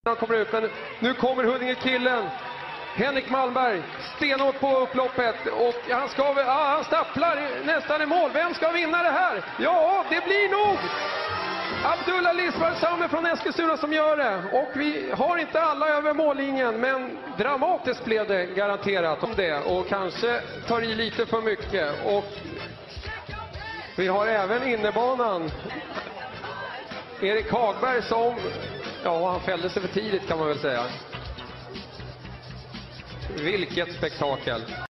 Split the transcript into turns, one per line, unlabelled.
Han kommer ut, men nu kommer Huddinge-killen. Henrik Malmberg, stenhårt på upploppet och han ska han stapplar nästan i mål. Vem ska vinna det här? Ja, det blir nog Abdullah Lisbar från Eskilstuna som gör det. Och vi har inte alla över mållinjen, men dramatiskt blev det garanterat om det. Och kanske tar i lite för mycket. Och vi har även innebanan Erik Hagberg som, ja, han fällde sig för tidigt kan man väl säga. Vilket spektakel.